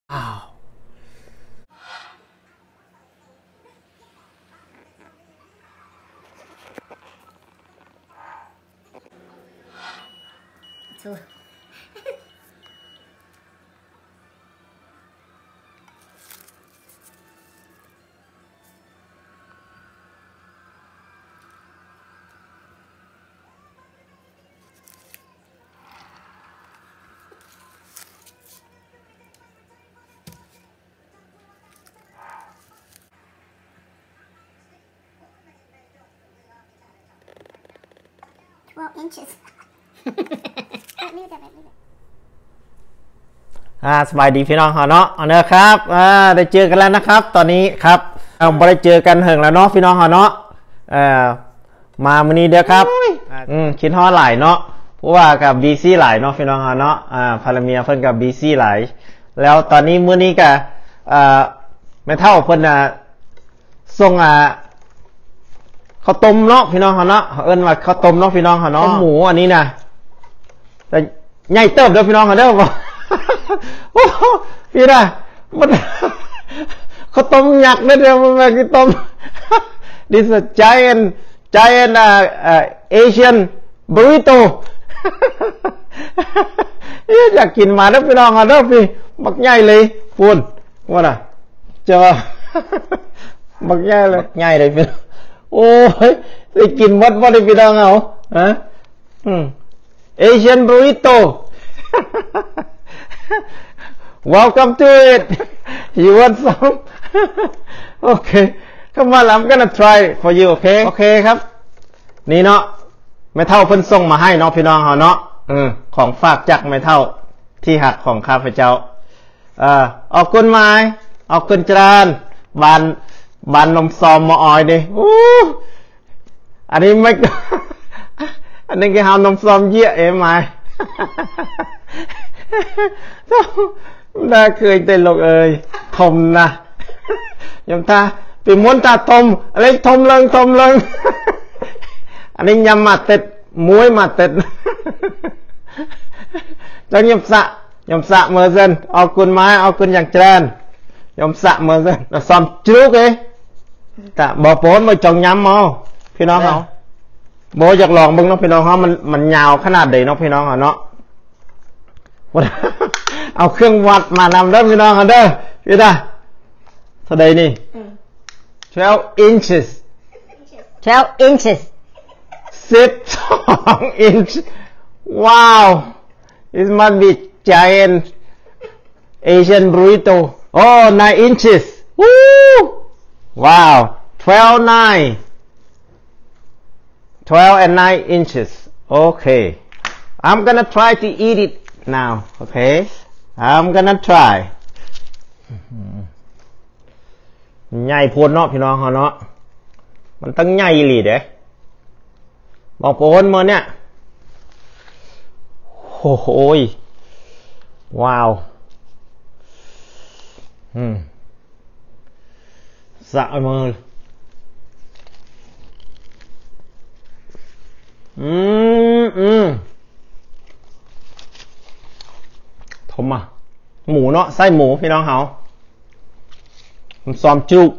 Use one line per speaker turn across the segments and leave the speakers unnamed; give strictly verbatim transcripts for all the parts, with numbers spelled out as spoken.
อ้าว
ถูกtwelve inches แบบนี้แบบนี้
อ่าสบายดีพี่น้องเขาเนาะเอาเนอะครับอ่าได้เจอกันแล้วนะครับตอนนี้ครับเราไม่ได้เจอกันเหิงแล้วเนาะพี่น้องเขาเนาะเอ่อมาวันนี้เด้อครับอืมคิดฮอดหลายเนาะเพราะว่ากับบีซีหลายเนาะพี่น้องเขาเนาะอ่าพาราเมียเพิ่นกับบีซีหลายแล้วตอนนี้มื้อนี้ก็อ่าไม่เท่าเพิ่นน่ะส่งอ่าข้าวต้มเนาะพี่น้องเขาเนาะเอิ้นว่าข้าวต้มเนาะพี่น้องเขาเนาะหมูอันนี้น่ะแต่ใหญ่เติบเด้อพี่น้องเขาเด้อบ่โอ้พี่น่ะมันข้าวต้มยักษ์เด้อเด้อมันมากินต้ม This is a giant giant uh, uh, Asian burrito อยากกินมาเด้อพี่น้องเขาเด้อพี่บักใหญ่เลยพูนว่าน่ะเจอบักใหญ่เลยใหญ่เลยพี่โอ้ยได้กินวัดวัดได้พี่น้องเอาฮะอืม Asian burrito welcome to it you want some okay come on I'm gonna try for you okay โอเคครับนี่เนาะไม่เท่าเพิ่นส่งมาให้เนาะพี่น้องเขาเนาะเออของฝากจากไม่เท่าที่หักของข้าพเจ้าเอ่อออกกุนไม้ออกกุนจรานบานบานนมซอมมาออยดิอู้อันนี้ไม่ อันนี้ก็หานมซอมเยี่ยเอ็มไอน่าเคยเต้นลกเอ่ยทมนะยมตาปีม้วนตาทมอะไรทมเลิงทมเลิงอันนี้ยำมาเต็ดมวยมาเต็ดจังยำสะยำสะเมื่อเซนเอาคุณไม้เอาคุณอย่างเจริญยำสะเมื่อเซนเราซ้อมจุกเองแต่บ่โป้นมาจองยำเอาพี่น้องเขาโบอยากลองบึงน้องพี่น้องเขามันมันยาวขนาดใดน้องพี่น้องเขาเนาะเอาเครื่องวัดมานำเด้อพี่น้องเขาเด้อพี่ตาเท่าใดนี่twelve inches
twelve inches
twelve inch wow this must be giant Asian burrito oh nine inches woo wow twelve nine twelve and nine inches okay I'm gonna try to eat it now okay I'm gonna try ใหญ่โพดเนาะพี่น้องเขาเนาะมันตั้งใหญ่อีหลีเด้บอกโพดมาเนี่ยโอ้โหว้าวอืมสะมืออืมอืมทมอ่ะหมูเนาะไส้หมูพี่น้องเขาผมซ้อมจุก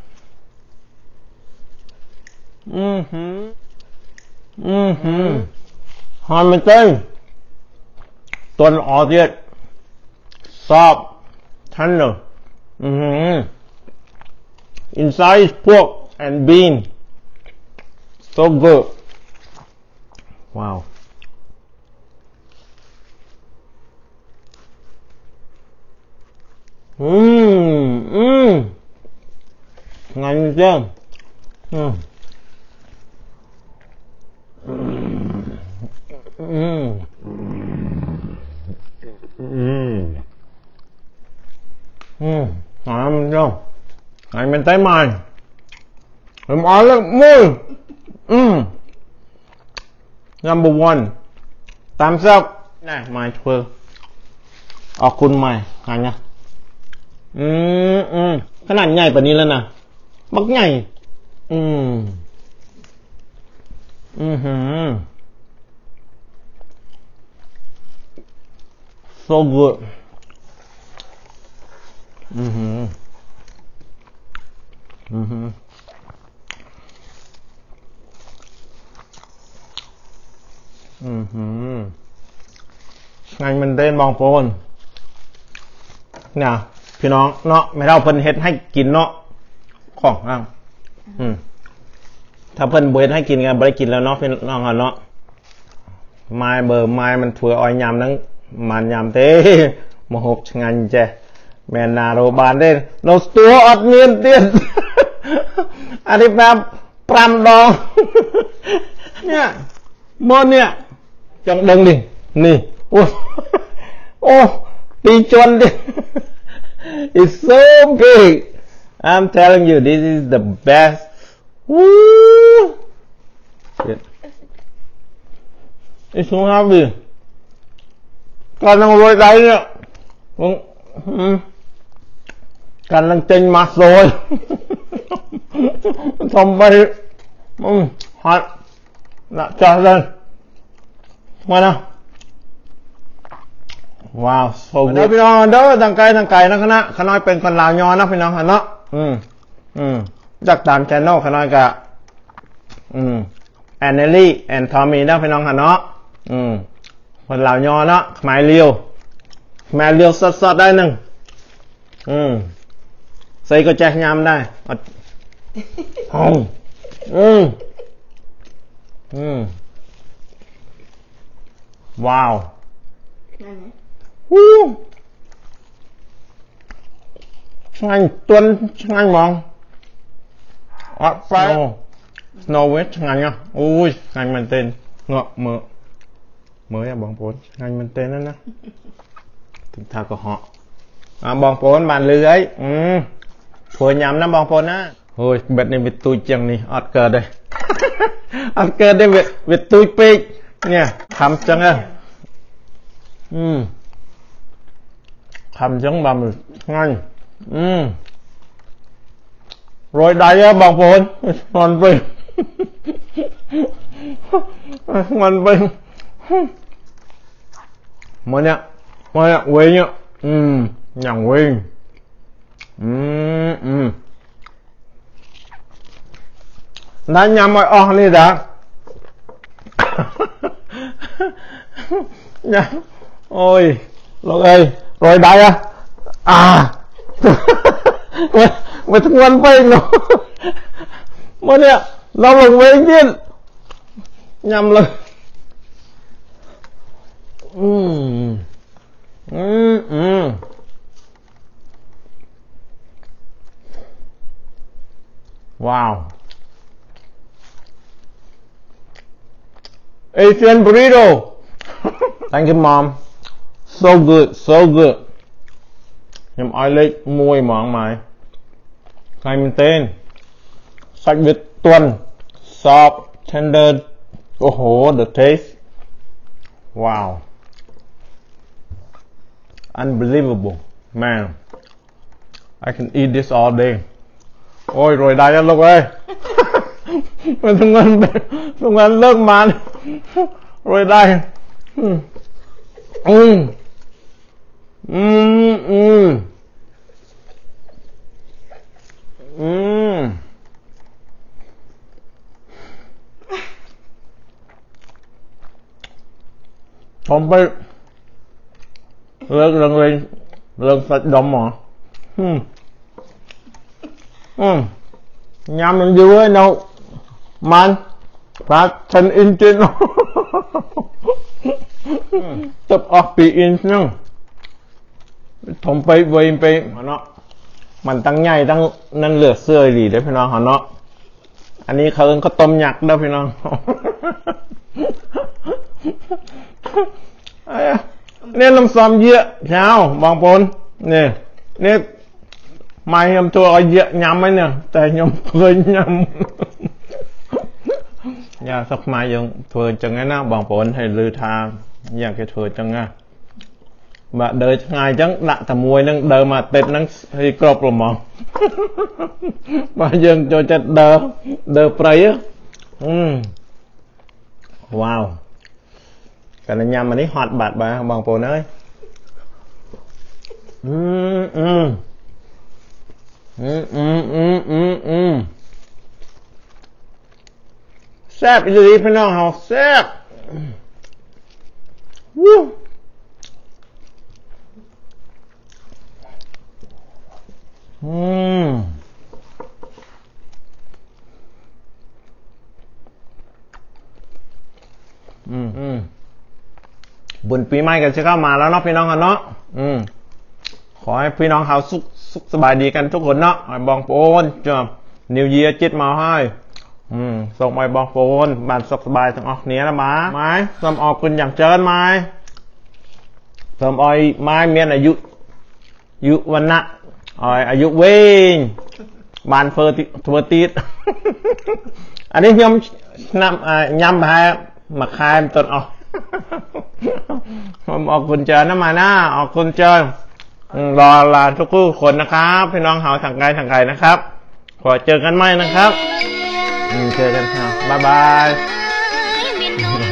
อืมฮึอืมฮึฮอนมันเต้นตัวออเดียดซอบทันเนอร์อืม inside is pork and bean so good wowอืมอืมงานเจ้าอืมอืมอืมอืมงานเจ้างานเป็นไต้หมันผมเอาเลยมืออืม number one ตามซับนี่มาเพื่อออกคุณใหม่งานเนี่ยอืมอืมขนาดใหญ่กว่านี้แล้วนะบักใหญ่อืมอืมหืม so good Mhm. Mhm. Mhm. ไงมันเต้นบองโปนเนี่ยพี่น้องเนาะไม่เท่าเพิ่นเฮ็ดให้กินเนาะของอ่ะอืมถ้าเพิ่นบ่เฮ็ดให้กินกันบ่ได้กินแล้วเนาะพี่น้องเนาะไม้เบอร์ไม้มันถั่วอ้อยยำนั้นมันยำเต้มาหกงันเจแม่นาโรบานเด้เราตัวอดเมียนเตี้ยนอันนี้แบบปรำดองเนี่ยมอนเนี่ยจังดังดินี่โอ้โอ้ตีจนดิ it's so big I'm telling you this is the best Woo! It's so happy การนั่งรวยได้เนี่ยการนั่งเจนมาโซยทำไปอืมฮัดละจ้าเลยมานะว้าวโซกุดเดี๋ยวพี่น้องเด้อทางไกลทางไกลนะคณะขน้อยเป็นคนลาวยอนะพี่น้องฮะเนาะอืมอืมจากตามแชนแนลขน้อยกะอืมแอนเนลลี่แอนทอมมี่นะพี่น้องฮะเนาะอืมคนลาวยอเนาะหมายเรียวหมายเรียวสดๆได้หนึ่งอืมใส่ก็แจกยำได้อืมอืมอืมว้าววู้ช่างต้นช่างมองอัดไฟสโนว์เวทช่างอ่ะอุ้ยช่างมันเต้นเงาะเมื่อเมื่ออย่าบองโผล่ช่างมันเต้นนั่นนะถึงท่าก็เหาะอ่ะบองโผล่บานเลื้อยอืมผัวยำนะบองโผล่นะโอ้ยเบ็ดนี่เบ็ดตุยจังนี่อัดเกิดเลยอัดเกิดได้เบ็ดเบ็ดตุยปีกเนี่ยทำจังอ่ะอืมทำจังบำง่ายอืมโรยได้อะบางคนมันไปมันไปมันเนี่ยมันเนี่ยเว้ยเนี่ยอืมอย่างเว้ยอืมอืมนั่นยำไอ้ออกนี่ด่ะเนี่ยโอ้ยลูกเอ้ยโรยได้อะอ่าไม่ทั้งวันไปเนาะมันเนี่ยเราลงเวงยินยำเลยอืมอืมอืมว้าว Asian burrito thank you mom so good so good ยำอ้อยเล็กมวยหมองหมายไข่มันเต้นใส่บิดต้น soft tender โอ้โห the taste wow unbelievable man I can eat this all day โอ้ยรวยได้แล้วลูกเอ้ยมันทำงานทำงานเลิกมันรวยได้อืมอืมอืมอืมอืมผมไปเลิกเรื่องเรื่องเรื่องสัตว์ดมหรออืมอืมยำมันเยอะเนาะมันพระฉันอินจินตบออกปีอินนึงผมไปเวยไปเนาะมันตั้งใหญ่ตั้งนั่นเหลือเสื้อหลีได้พี่น้องเนาะอันนี้เขาเอิ้นข้าวต้มยักษ์ได้พี่น้องเนี่ยลำซ้อมเยอะเช้าบางคนเนี่ยเนี่ยไม่ยำตัวเอาเยอะยำไหมเนี่ยแต่ยำเคยยำอย่าสักไม้ยังเถื่อนจังไงนะบางคนให้ลือทางอยากจะเถื่อนจังไงบะเดินไงจังละแต่มวยนั่งเดินมาเต็ดนั่งให้กรอบหรือมองบางยังจะจะเดินเดินไปอ่ะอืมว้าวแต่ในยำอันนี้ฮอตบาดบางบางคนเอ้ยอืมอืมอืมอืมอืมอืมอืมแซ่บอีหลีพี่น้องเฮาแซ่บวู้อืมอืมอืมบุญปีใหม่กันจะเข้ามาแล้วเนาะพี่น้องกันเนาะอืมขอให้พี่น้องเฮาสุขสุขสบายดีกันทุกคนเนาะไอ้บองโปนจ้ะนิวเยียร์จิตมาให้อืมส่งไอ้บองโปนบ้านสุขสบายทั้งออกเนี้ยละมาไม้สมออกคุณอย่างเจิญไม้สมออยไม้เมียนอายุอายุวันนะออยอายุเว้งบานเฟอร์ติเฟอร์ติดอันนี้ยำนำอ่ายำไปมาคายต้นออกผมออกคุณเจอน้ำมาหน้าออกคุณเจอรอลาทุกคนนะครับพี่น้องเฮาทางไกลทางไกลนะครับขอเจอกันใหม่นะครับเจอกันครับบ๊ายบาย